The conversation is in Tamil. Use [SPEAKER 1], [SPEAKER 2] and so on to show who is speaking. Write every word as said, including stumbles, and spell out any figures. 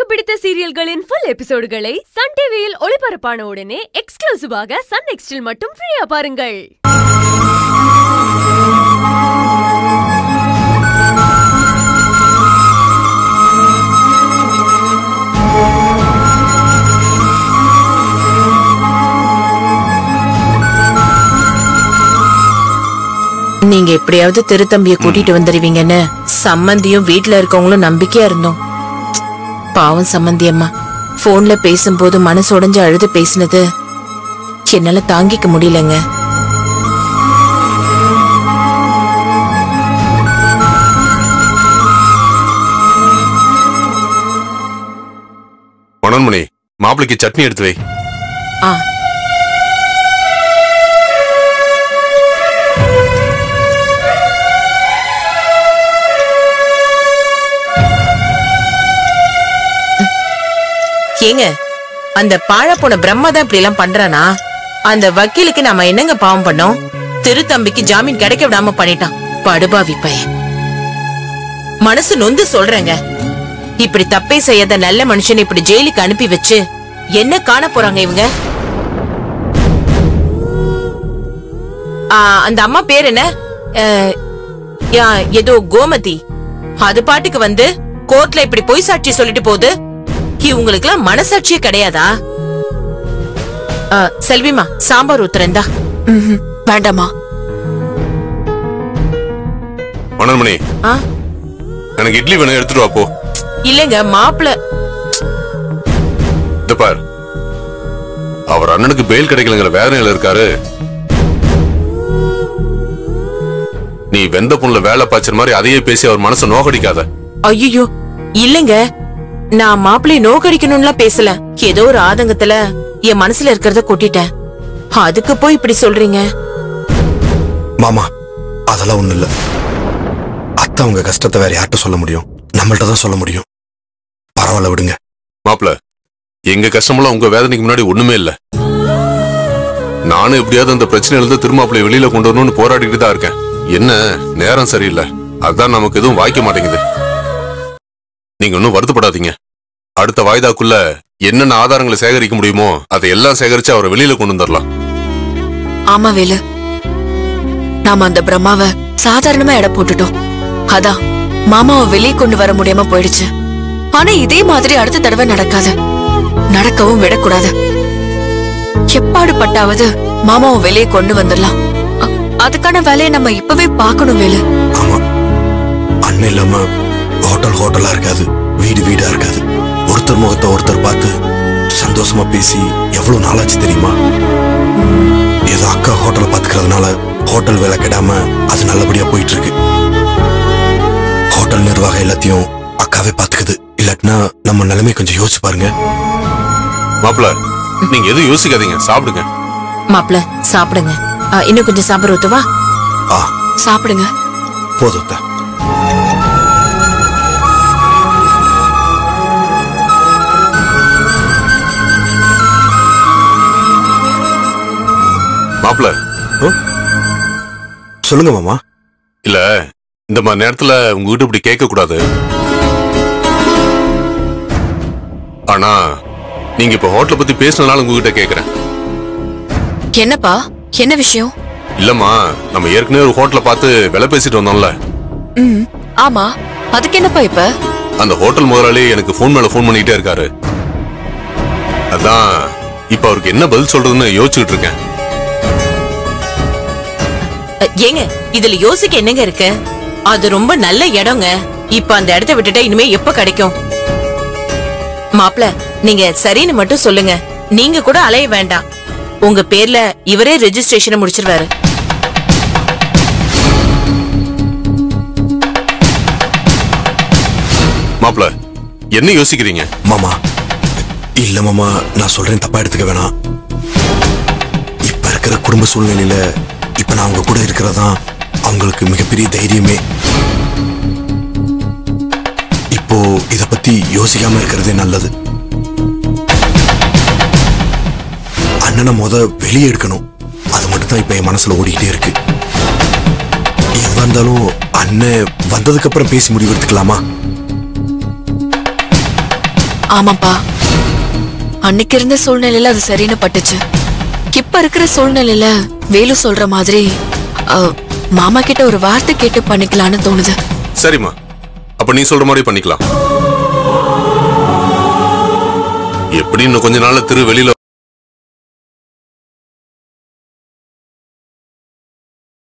[SPEAKER 1] பிடித்த சீரியல்களின் full எபிசோடுகளை Sun T V-யில் ஒளிபரப்பான உடனே எக்ஸ்க்ளூசிவாக Sun N X T-ல் மட்டும் ஃப்ரீயா பாருங்கள்.
[SPEAKER 2] நீங்க எப்படியாவது திருத்தம்பிய கூட்டிட்டு வந்துருவீங்கன்னு சம்மந்தியும் வீட்டுல இருக்கவங்களும் நம்பிக்கையா இருந்தோம். பாவம் சம்மந்தி அம்மா போன்ல பேசும்போது மனசு உடைஞ்சு அழுது பேசினது என்னால தாங்கிக்க முடியலங்க.
[SPEAKER 3] மனோன்மணி, மாப்பிளைக்கு சட்னி எடுத்து வை.
[SPEAKER 2] ஆ ஏங்க, அந்த பாழ போன பிரம்மா தான் இப்படி எல்லாம் பண்றானா? அந்த வக்கீலுக்கு நாம என்னங்க பாவம் பண்ணோம்? திருத்தம்பிக்கு ஜாமீன் கிடைக்க விடாம பண்ணிட்டான் படுபாவி பையன். மனசு நொந்து சொல்றேங்க. இப்படி தப்பே செய்யாத நல்ல மனுஷன் இப்படி ஜெயிலுக்கு அனுப்பி வச்சு என்ன காண போறாங்க இவங்க? அந்த அம்மா பேர் என்ன? ஏதோ கோமதி. அது பாட்டுக்கு வந்து கோர்ட்ல இப்படி பொய் சாட்சி சொல்லிட்டு போகுது. இவங்களுக்கு எல்லாம் மனசாட்சியே கிடையாதா? செல்விமா, சாம்பார் ஊத்துறேன்டா.
[SPEAKER 4] வேண்டாமா?
[SPEAKER 3] மனோன்மணி, எனக்கு இட்லி வேணும், எடுத்துட்டு வா போ.
[SPEAKER 2] இல்லங்க மாப்பிள்ள.
[SPEAKER 3] இந்த பார், அவர் அண்ணனுக்கு பெயில் கிடைக்கலங்கிற வேதனையில இருக்காரு. நீ வெந்த புண்ணுல வேலை பாய்ச்சற மாதிரி அதையே பேசி அவர் மனசை நோகடிக்காத.
[SPEAKER 2] ஐயோ இல்லங்க, நான் மாப்பிள்ளைய நோக்கடிக்கணும்லாம் பேசல. ஏதோ ஒரு ஆதங்கத்துல என் மனசுல இருக்கிறத கொட்டிட்டேன். அதுக்கு போய் இப்படி சொல்றீங்க?
[SPEAKER 5] மாமா, அதெல்லாம் ஒண்ணு இல்ல. அத்தை உங்க கஷ்டத்தை வேற யார்கிட்ட சொல்ல முடியும்? நம்மள்ட்ட தான் சொல்ல முடியும். பரவாயில்ல, விடுங்க.
[SPEAKER 3] மாப்பிள்ள, எங்க கஷ்டமெல்லாம் உங்க வேதனைக்கு முன்னாடி ஒண்ணுமே இல்ல. நானும் எப்படியாவது அந்த பிரச்சனையில இருந்து திருமாப்பிள்ளைய வெளியில கொண்டு வரணும்னு போராடிட்டு தான் இருக்கேன். என்ன நேரம் சரியில்லை, அதான் நமக்கு எதுவும் வாய்க்க மாட்டேங்குது. நீங்க ஒன்னும் வருத்தப்படாதீங்க. அடுத்த வாய்தாக்குள்ள என்னென்ன ஆதாரங்களை சேகரிக்க முடியுமோ அதை எல்லாம் சேகரிச்சு அவரை வெளியில கொண்டு வந்துடலாம்.
[SPEAKER 4] ஆமா வேலு, நாம அந்த பிரம்மாவை சாதாரணமா எடை போட்டுட்டோம். அதான் மாமாவை வெளியே கொண்டு வர முடியாம போயிடுச்சு. ஆனா இதே மாதிரி அடுத்த தடவை நடக்காது, நடக்கவும் விடக்கூடாது. எப்பாடு பட்டாவது மாமாவை வெளியே கொண்டு வந்துடலாம். அதுக்கான வேலையை நம்ம இப்பவே பாக்கணும் வேலு.
[SPEAKER 5] ஆமா, அண்ணன் இல்லாம ஹோட்டல் ஹோட்டலா இருக்காது, வீடு வீடா இருக்காது. ஒருத்தர் முகத்தை ஒருத்தர் பார்த்து சந்தோஷமா பேசி எவ்வளவு நாளாச்சு தெரியுமா? ஏதோ அக்கா ஹோட்டல் பாத்துக்கிறதுனால ஹோட்டல் வேலை கெடாம அது நல்லபடியா போயிட்டு இருக்கு. ஹோட்டல் நிர்வாகம் எல்லாத்தையும் அக்காவே பாத்துக்குது. இல்லாட்டினா நம்ம நிலைமை கொஞ்சம் யோசிச்சு பாருங்க.
[SPEAKER 3] மாப்பிள்ள, நீங்க எதுவும் யோசிக்காதீங்க, சாப்பிடுங்க.
[SPEAKER 2] மாப்பிள்ள சாப்பிடுங்க. இன்னும் கொஞ்சம் சாம்பார் ஊத்துவா?
[SPEAKER 5] ஆ,
[SPEAKER 4] சாப்பிடுங்க.
[SPEAKER 5] போதும்.
[SPEAKER 3] மாப்பிள்ள,
[SPEAKER 5] சொல்லுங்க மாமா.
[SPEAKER 3] இல்ல, இந்த மாதிரி நேரத்துல உங்ககிட்ட இப்படி கேட்க கூடாது. ஆனா நீங்க இப்ப ஹோட்டலை பத்தி பேசினால உங்ககிட்ட கேக்குறேன்.
[SPEAKER 4] என்னப்பா, என்ன விஷயம்?
[SPEAKER 3] இல்லம்மா, நம்ம ஏற்கனவே ஒரு ஹோட்டலை பார்த்து விலை பேசிட்டு வந்தோம்ல.
[SPEAKER 4] ம், ஆமா. அதுக்கு என்னப்பா இப்ப?
[SPEAKER 3] அந்த ஹோட்டல் முதலாளி எனக்கு போன் மேல போன் பண்ணிட்டே இருக்காரு. அதான் இப்ப அவருக்கு என்ன பதில் சொல்றதுன்னு யோசிச்சுட்டு இருக்கேன்.
[SPEAKER 2] ஏங்க, இதுல யோசிக்க என்னங்க இருக்கு? அது ரொம்ப நல்ல இடங்க. இப்ப அந்த இடத்தை விட்டுட்டா இனிமே எப்ப கிடைக்கும்? மாப்பிள்ள, நீங்க சரின்னு மட்டும் சொல்லுங்க. நீங்க கூட அலைய வேண்டாம். உங்க பேர்ல இவரே ரெஜிஸ்ட்ரேஷன் முடிச்சிருவாரு.
[SPEAKER 3] மாப்பிள்ள, என்ன யோசிக்கிறீங்க?
[SPEAKER 5] மாமா, இல்ல மாமா, நான் சொல்றேன், தப்பா எடுத்துக்க வேணாம். இப்ப இருக்கிற குடும்ப சூழ்நிலையில இப்ப நான் அவங்க கூட இருக்கிறதா அவங்களுக்கு மிகப்பெரிய தைரியமே. இப்போ இத பத்தி யோசிக்காம இருக்கிறதே நல்லது. அண்ணனை முத வெளியே எடுக்கணும். அது மட்டும் தான் இப்ப என் மனசுல ஓடிக்கிட்டே இருக்கு. எவ்வளவு இருந்தாலும் அண்ணன் வந்ததுக்கு அப்புறம் பேசி முடிவு எடுத்துக்கலாமா?
[SPEAKER 4] ஆமாப்பா, அன்னைக்கு இருந்த சூழ்நிலையில அது சரின்னு பட்டுச்சு. இப்ப இருக்கிற சூழ்நிலையில வேலு சொல்ற மாதிரி மாமா கிட்ட ஒரு வார்த்தை கேட்டு பண்ணிக்கலாம்னு தோணுது.
[SPEAKER 3] சரிம்மா, அப்ப நீ சொல்ற மாதிரி பண்ணிக்கலாம். எப்படி இன்னும் கொஞ்ச நாள்ல திரு வெளியில